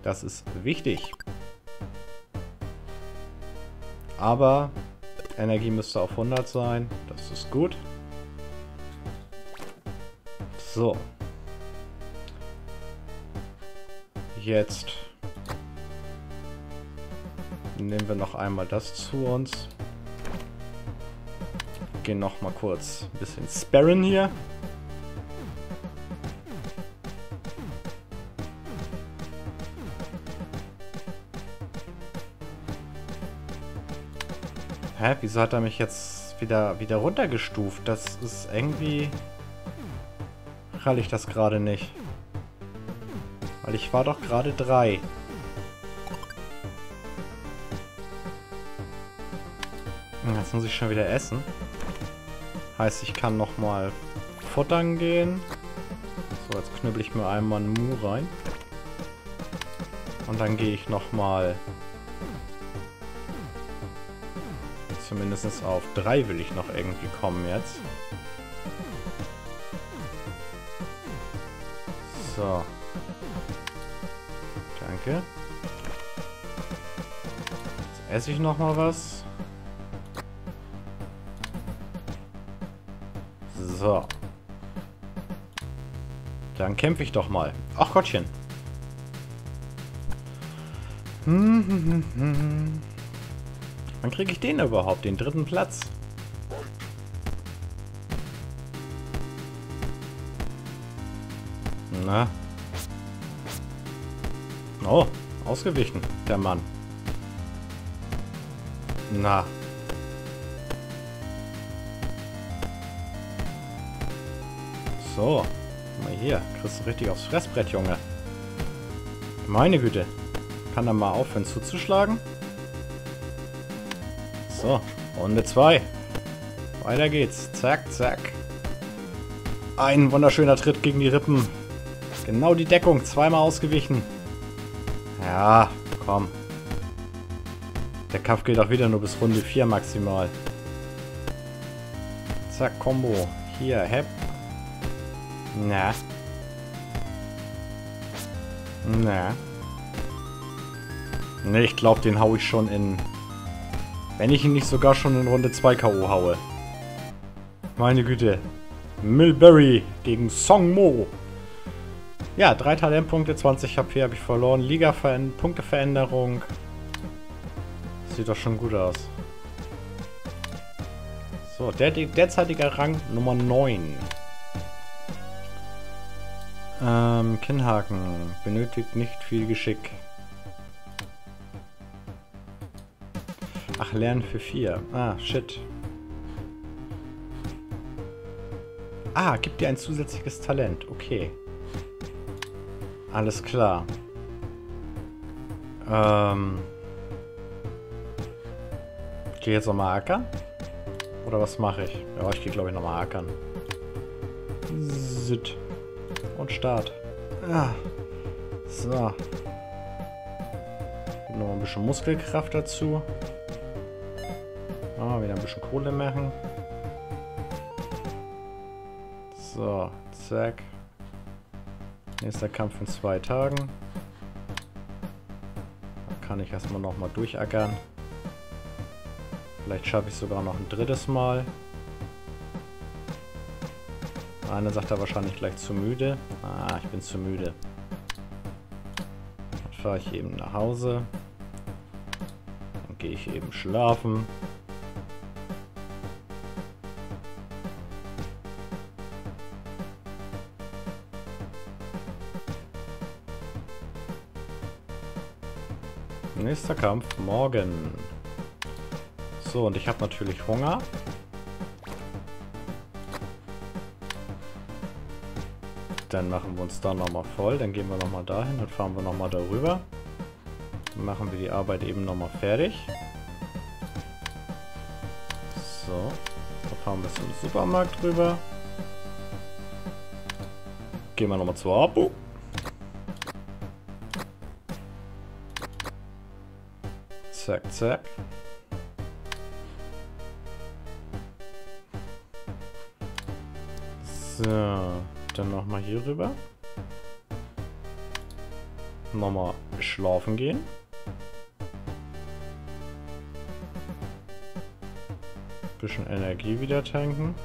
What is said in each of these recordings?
Das ist wichtig. Aber Energie müsste auf 100 sein. Das ist gut. So. Jetzt nehmen wir noch einmal das zu uns. Gehen noch mal kurz ein bisschen sparren hier. Hä? Wieso hat er mich jetzt wieder runtergestuft? Das ist irgendwie... Rall ich das gerade nicht. Weil ich war doch gerade 3. Jetzt muss ich schon wieder essen. Heißt, ich kann nochmal futtern gehen. So, jetzt knüppel ich mir einmal einen Mu rein. Und dann gehe ich nochmal... Zumindest auf 3 will ich noch irgendwie kommen jetzt. So. Danke. Jetzt esse ich nochmal was. So. Dann kämpfe ich doch mal. Ach Gottchen. Wann kriege ich den überhaupt? Den 3. Platz? Na. Oh, ausgewichen, der Mann. Na. So. Mal hier. Kriegst du richtig aufs Fressbrett, Junge. Meine Güte. Kann er mal aufhören zuzuschlagen? So. Runde 2. Weiter geht's. Zack, zack. Ein wunderschöner Tritt gegen die Rippen. Genau die Deckung. Zweimal ausgewichen. Ja, komm. Der Kampf geht auch wieder nur bis Runde 4 maximal. Zack, Combo. Hier, Hep. Na. Na. Ne, ich glaube, den hau ich schon in... Wenn ich ihn nicht sogar schon in Runde 2 K.O. haue. Meine Güte. Milbury gegen Song Mo. Ja, 3 Talentpunkte, 20 HP habe ich verloren. Liga-Punkteveränderung. Sieht doch schon gut aus. So, derzeitiger Rang Nummer 9. Kinnhaken. Benötigt nicht viel Geschick. Ach, Lernen für 4. Ah, shit. Ah, gibt dir ein zusätzliches Talent. Okay. Alles klar. Ich gehe jetzt nochmal ackern? Oder was mache ich? Ja, ich gehe glaube ich nochmal ackern. Sit. Und Start. Ah. So. Noch ein bisschen Muskelkraft dazu. Ah, wieder ein bisschen Kohle machen. So, zack. Nächster Kampf in 2 Tagen. Da kann ich erstmal nochmal durchackern. Vielleicht schaffe ich sogar noch ein 3. Mal. Einer sagt er wahrscheinlich gleich zu müde. Ah, ich bin zu müde. Dann fahre ich eben nach Hause. Dann gehe ich eben schlafen. Nächster Kampf morgen. So, und ich habe natürlich Hunger. Dann machen wir uns da nochmal voll. Dann gehen wir nochmal dahin. Dann fahren wir nochmal darüber. Dann machen wir die Arbeit eben nochmal fertig. So. Dann fahren wir zum Supermarkt rüber. Gehen wir nochmal zur Abu. Zack, zack. So, dann nochmal hier rüber. nochmal schlafen gehen. Bisschen Energie wieder tanken.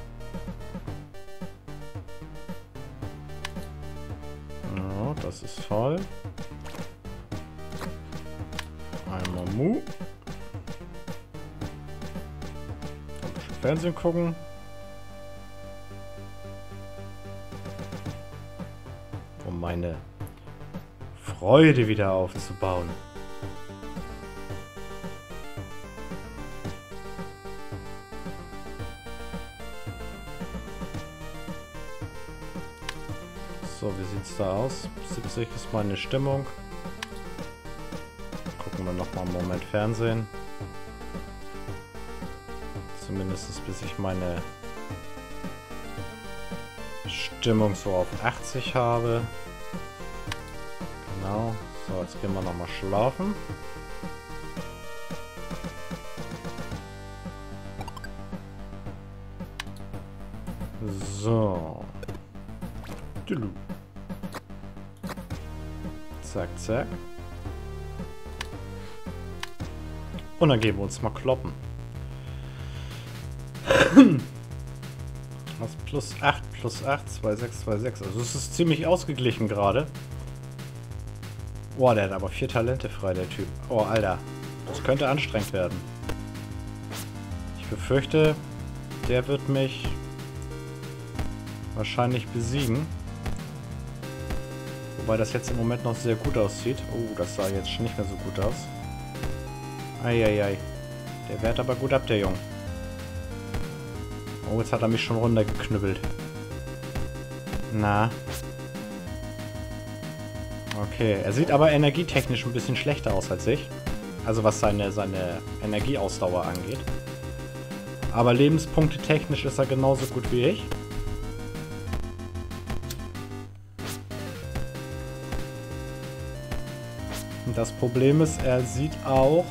Ja, das ist voll. Einmal Mu. Ein bisschen Fernsehen gucken. Um meine Freude wieder aufzubauen. So, wie sieht's da aus? 70 ist meine Stimmung. Gucken wir noch mal einen Moment Fernsehen. Zumindest bis ich meine Stimmung so auf 80 habe. Genau. So, jetzt gehen wir noch mal schlafen. So. Zack, zack. Und dann gehen wir uns mal kloppen. Was plus 8, 2, 6, 2, 6. Also es ist ziemlich ausgeglichen gerade. Boah, der hat aber 4 Talente frei, der Typ. Oh, Alter. Das könnte anstrengend werden. Ich befürchte, der wird mich wahrscheinlich besiegen. Wobei das jetzt im Moment noch sehr gut aussieht. Oh, das sah jetzt schon nicht mehr so gut aus. Eieiei. Der wehrt aber gut ab, der Junge. Oh, jetzt hat er mich schon runtergeknüppelt. Na. Okay, er sieht aber energietechnisch ein bisschen schlechter aus als ich. Also was seine Energieausdauer angeht. Aber Lebenspunkte technisch ist er genauso gut wie ich. Und das Problem ist, er sieht auch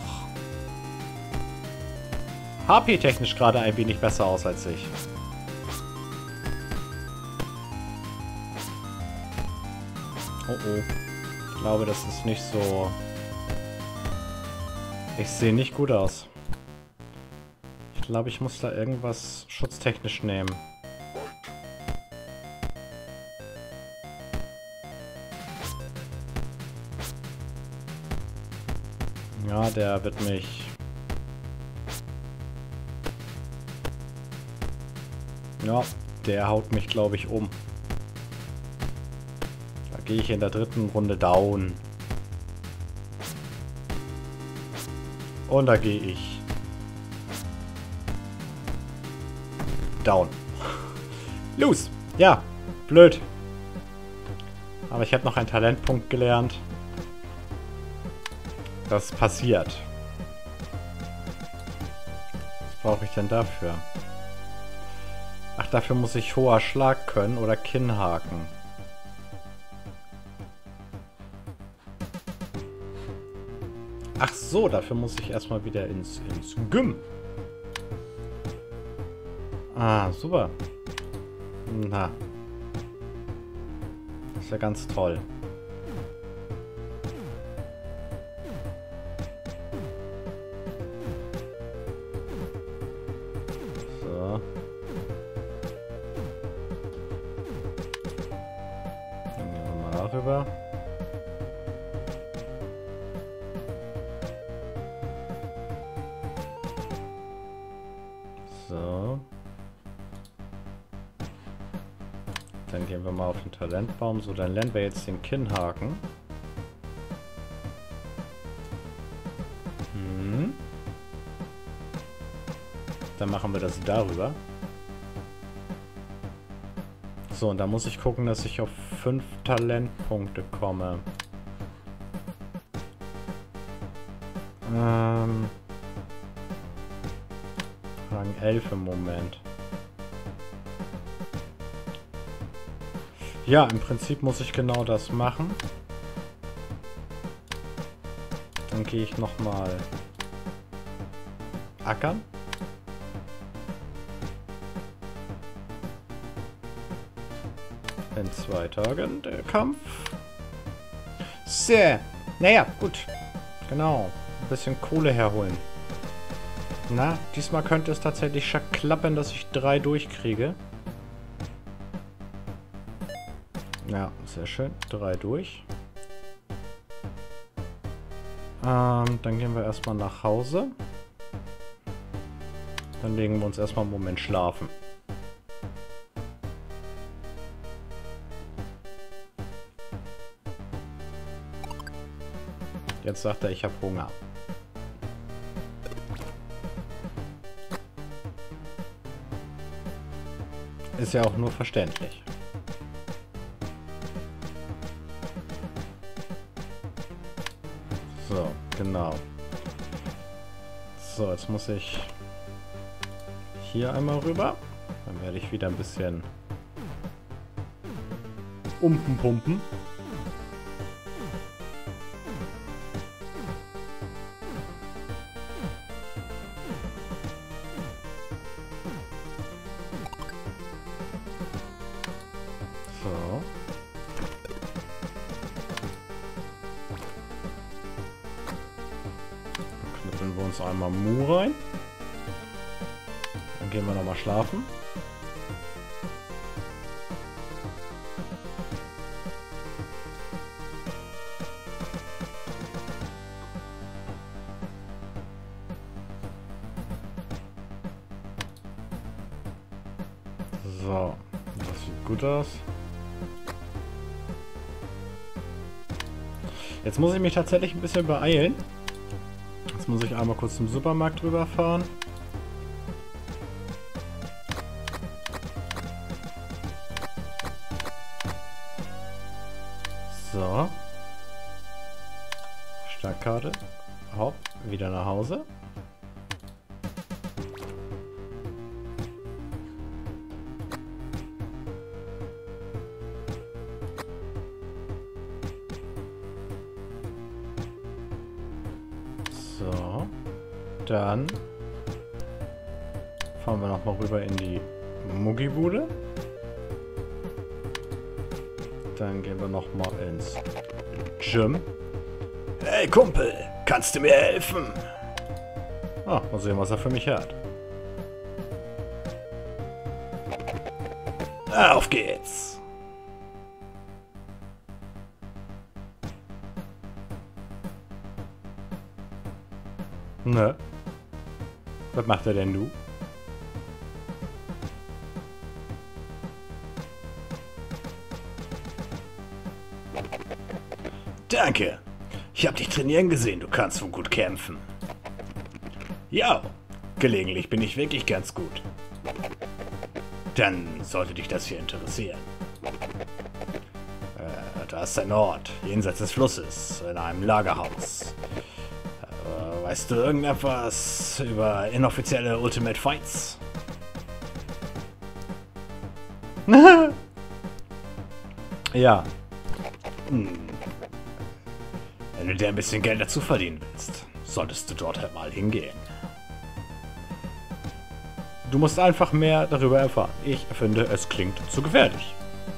HP-technisch gerade ein wenig besser aus als ich. Oh oh. Ich glaube, das ist nicht so... Ich sehe nicht gut aus. Ich glaube, ich muss da irgendwas schutztechnisch nehmen. Ja, der wird mich... Ja, der haut mich, glaube ich, um. Da gehe ich in der 3. Runde down. Und da gehe ich down. Los! Ja, blöd. Aber ich habe noch einen Talentpunkt gelernt. Das passiert. Was brauche ich denn dafür? Ach, dafür muss ich hoher Schlag können oder Kinnhaken. Ach so, dafür muss ich erstmal wieder ins Gym. Ah, super. Na. Das ist ja ganz toll. So. Dann gehen wir mal darüber. So. Dann gehen wir mal auf den Talentbaum. So, dann lernen wir jetzt den Kinnhaken. Dann machen wir das darüber. So, und da muss ich gucken, dass ich auf 5 Talentpunkte komme. Rang 11 im Moment. Ja, im Prinzip muss ich genau das machen. Dann gehe ich nochmal ackern. In 2 Tagen der Kampf. So. Naja, gut. Genau. Ein bisschen Kohle herholen. Na, diesmal könnte es tatsächlich klappen, dass ich 3 durchkriege. Ja, sehr schön. 3 durch. Dann gehen wir erstmal nach Hause. Dann legen wir uns erstmal einen Moment schlafen. Jetzt sagt er, ich habe Hunger. Ist ja auch nur verständlich. So, genau. So, jetzt muss ich hier einmal rüber. Dann werde ich wieder ein bisschen pumpen. So. Dann knüppeln wir uns einmal Mu rein. Dann gehen wir nochmal schlafen. So, das sieht gut aus. Jetzt muss ich mich tatsächlich ein bisschen beeilen. Jetzt muss ich einmal kurz zum Supermarkt rüberfahren. So. Startkarte. Hopp, wieder nach Hause. So. Dann fahren wir nochmal rüber in die Muggibude. Dann gehen wir nochmal ins Gym. Hey Kumpel, kannst du mir helfen? Ah, mal sehen, was er für mich hat. Auf geht's! Ne? Was macht er denn, du? Danke. Ich hab dich trainieren gesehen. Du kannst wohl gut kämpfen. Ja, gelegentlich bin ich wirklich ganz gut. Dann sollte dich das hier interessieren. Da ist ein Ort, jenseits des Flusses, in einem Lagerhaus. Weißt du irgendetwas über inoffizielle Ultimate Fights? Ja. Wenn du dir ein bisschen Geld dazu verdienen willst, solltest du dort halt mal hingehen. Du musst einfach mehr darüber erfahren. Ich finde, es klingt zu gefährlich.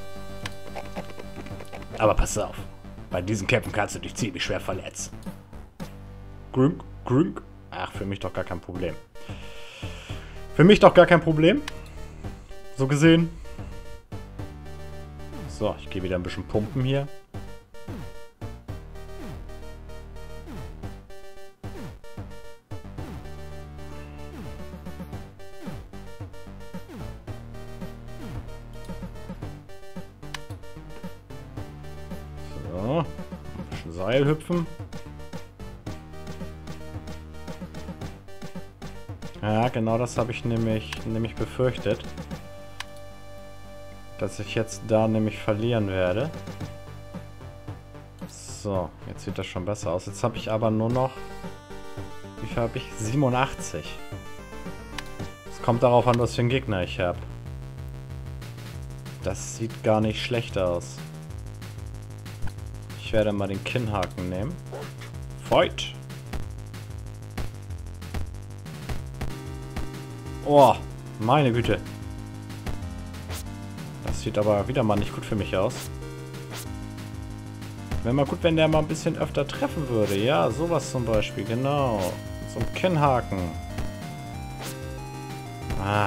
Aber pass auf, bei diesen Kämpfen kannst du dich ziemlich schwer verletzen. Grünk, grünk. Ach, für mich doch gar kein Problem. Für mich doch gar kein Problem. So gesehen. So, ich gehe wieder ein bisschen pumpen hier. So, ein bisschen Seil hüpfen. Ja, genau das habe ich nämlich befürchtet. Dass ich jetzt da nämlich verlieren werde. So, jetzt sieht das schon besser aus. Jetzt habe ich aber nur noch... Wie viel habe ich? 87. Es kommt darauf an, was für einen Gegner ich habe. Das sieht gar nicht schlecht aus. Ich werde mal den Kinnhaken nehmen. Fight! Oh, meine Güte. Das sieht aber wieder mal nicht gut für mich aus. Wäre mal gut, wenn der mal ein bisschen öfter treffen würde. Ja, sowas zum Beispiel, genau. So ein Kinnhaken. Ah.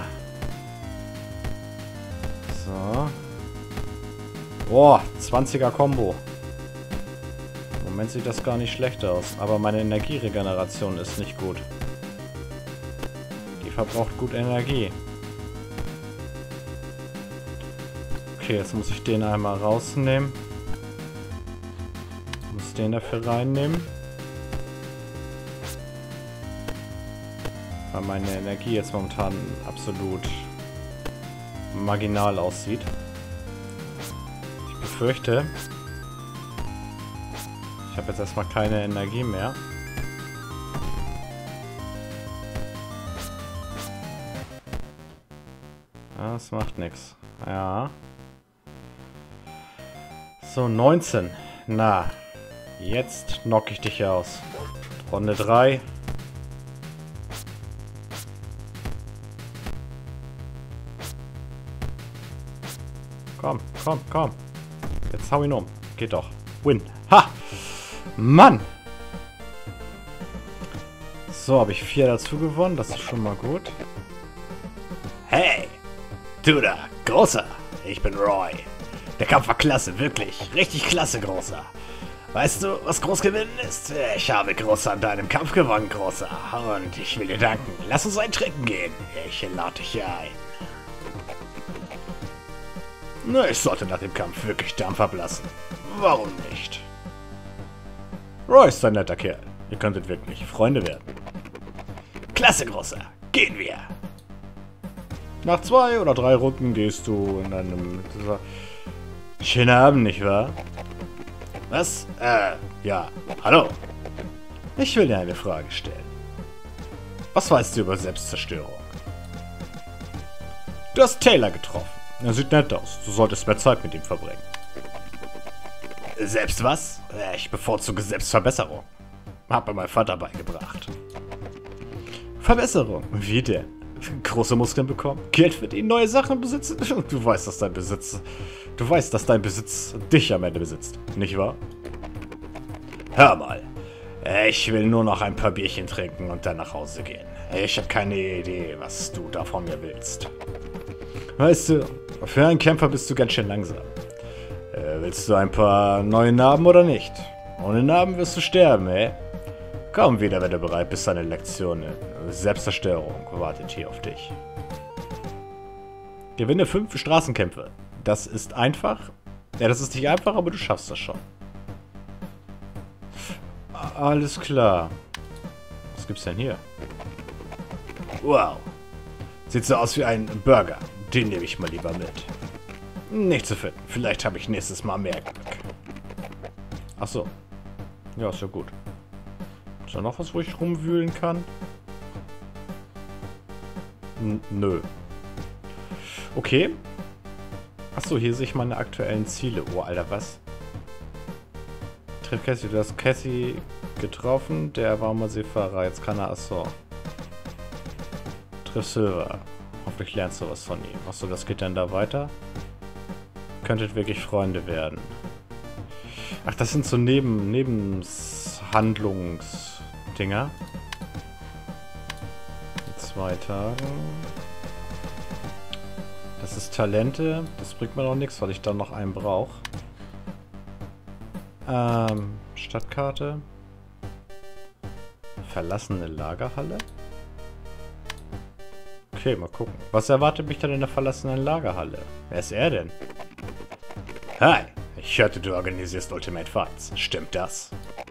So. Boah, 20er Combo. Im Moment sieht das gar nicht schlecht aus. Aber meine Energieregeneration ist nicht gut. Die verbraucht gut Energie. Okay, jetzt muss ich den einmal rausnehmen. Muss den dafür reinnehmen. Weil meine Energie jetzt momentan absolut marginal aussieht. Ich befürchte, ich habe jetzt erstmal keine Energie mehr. Das macht nichts. Ja. So, 19. Na, jetzt knock ich dich aus. Runde 3. Komm, komm, komm. Jetzt hau ihn um. Geht doch. Win. Ha! Mann! So, habe ich 4 dazu gewonnen. Das ist schon mal gut. Hey! Du da, Großer! Ich bin Roy. Der Kampf war klasse, wirklich. Richtig klasse, Großer. Weißt du, was Großgewinnen ist? Ich habe Großer an deinem Kampf gewonnen, Großer. Und ich will dir danken. Lass uns ein Trinken gehen. Ich lade dich hier ein. Na, ich sollte nach dem Kampf wirklich Dampf ablassen. Warum nicht? Roy ist ein netter Kerl. Ihr könntet wirklich Freunde werden. Klasse, Großer. Gehen wir. Nach 2 oder 3 Runden gehst du in einem... Schönen Abend, nicht wahr? Was? Ja. Hallo. Ich will dir eine Frage stellen. Was weißt du über Selbstzerstörung? Du hast Taylor getroffen. Er sieht nett aus. Du solltest mehr Zeit mit ihm verbringen. Selbst was? Ich bevorzuge Selbstverbesserung. Hat mir mein Vater beigebracht. Verbesserung? Wie denn? Große Muskeln bekommen? Geld verdienen, neue Sachen besitzen? Du weißt, dass dein Besitz... Du weißt, dass dein Besitz dich am Ende besitzt. Nicht wahr? Hör mal. Ich will nur noch ein paar Bierchen trinken und dann nach Hause gehen. Ich habe keine Idee, was du da von mir willst. Weißt du, für einen Kämpfer bist du ganz schön langsam. Willst du ein paar neue Narben oder nicht? Ohne Narben wirst du sterben, Komm wieder, wenn du bereit bist, deine Lektion. Selbstzerstörung wartet hier auf dich. Gewinne 5 Straßenkämpfe. Das ist einfach. Ja, das ist nicht einfach, aber du schaffst das schon. Alles klar. Was gibt's denn hier? Wow. Sieht so aus wie ein Burger. Den nehme ich mal lieber mit. Nicht zu finden. Vielleicht habe ich nächstes Mal mehr Glück. Ach so. Ja, ist ja gut. Ist da noch was, wo ich rumwühlen kann? Nö. Okay. Achso, hier sehe ich meine aktuellen Ziele. Oh, Alter, was? Triff Cassie. Du hast Cassie getroffen. Der war mal Seefahrer. Jetzt kann er... Achso. Triff Silver. Hoffentlich lernst du was von ihm. Achso, das geht dann da weiter. Könntet wirklich Freunde werden. Ach, das sind so Nebenhandlungsdinger. In 2 Tagen. Das ist Talente. Das bringt mir noch nichts, weil ich dann noch einen brauche. Stadtkarte. Verlassene Lagerhalle. Okay, mal gucken. Was erwartet mich dann in der verlassenen Lagerhalle? Wer ist er denn? Hi, ich hörte, du organisierst Ultimate Fights. Stimmt das?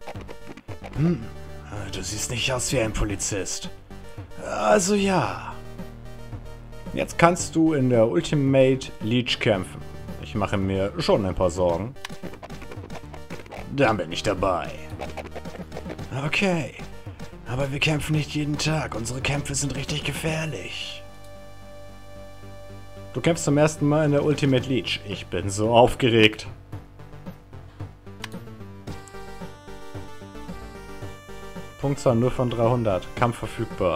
Du siehst nicht aus wie ein Polizist. Also ja. Jetzt kannst du in der Ultimate Leech kämpfen. Ich mache mir schon ein paar Sorgen. Dann bin ich dabei. Okay. Aber wir kämpfen nicht jeden Tag. Unsere Kämpfe sind richtig gefährlich. Du kämpfst zum ersten Mal in der Ultimate Leech. Ich bin so aufgeregt. Punktzahl 0 von 300. Kampf verfügbar.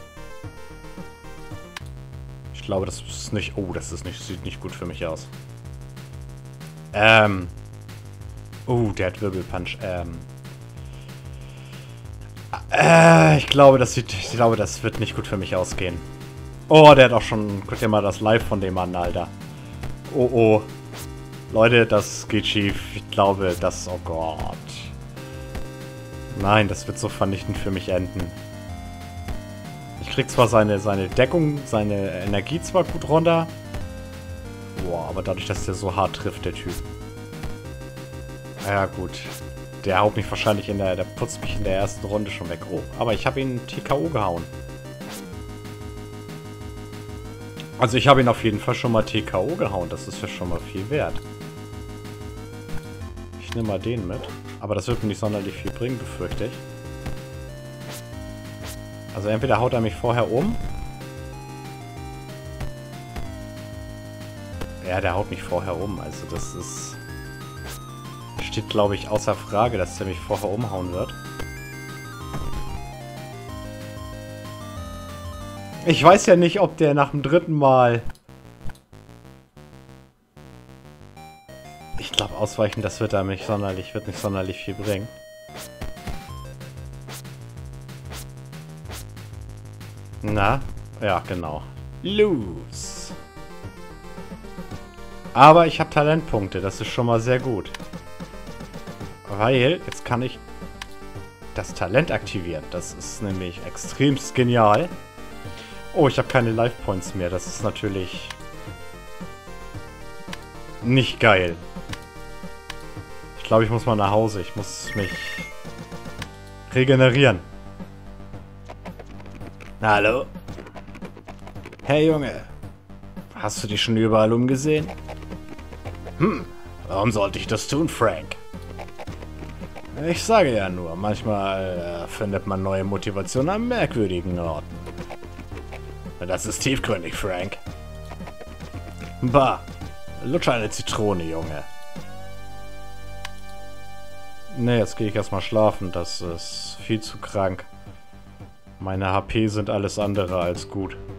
Ich glaube, das ist nicht... Oh, das ist nicht, sieht nicht gut für mich aus. Der hat Wirbelpunch. Ich glaube, das wird nicht gut für mich ausgehen. Oh, der hat auch schon... Guck dir mal das Live von dem an, Alter. Oh, oh. Leute, das geht schief. Ich glaube, das... Oh Gott. Nein, das wird so vernichtend für mich enden. Ich krieg zwar seine Deckung, seine Energie zwar gut runter. Boah, aber dadurch, dass der so hart trifft, der Typ. Ja, gut. Der haut mich wahrscheinlich der putzt mich in der ersten Runde schon weg. Oh, aber ich habe ihn TKO gehauen. Also ich habe ihn auf jeden Fall schon mal TKO gehauen. Das ist ja schon mal viel wert. Ich nehme mal den mit. Aber das wird mir nicht sonderlich viel bringen, befürchte ich. Also entweder haut er mich vorher um. Ja, der haut mich vorher um. Also das ist... Steht, glaube ich, außer Frage, dass der mich vorher umhauen wird. Ich weiß ja nicht, ob der nach dem dritten Mal... Ich glaube, ausweichen, das wird nicht sonderlich viel bringen. Na, ja, genau. Lose. Aber ich habe Talentpunkte, das ist schon mal sehr gut. Weil, jetzt kann ich das Talent aktivieren. Das ist nämlich extremst genial. Oh, ich habe keine Life Points mehr. Das ist natürlich nicht geil. Ich glaube, ich muss mal nach Hause. Ich muss mich regenerieren. Hallo? Hey Junge, hast du dich schon überall umgesehen? Warum sollte ich das tun, Frank? Ich sage ja nur, manchmal findet man neue Motivation an merkwürdigen Orten. Das ist tiefgründig, Frank. Bah, lutsch eine Zitrone, Junge. Ne, jetzt gehe ich erstmal schlafen. Das ist viel zu krank. Meine HP sind alles andere als gut.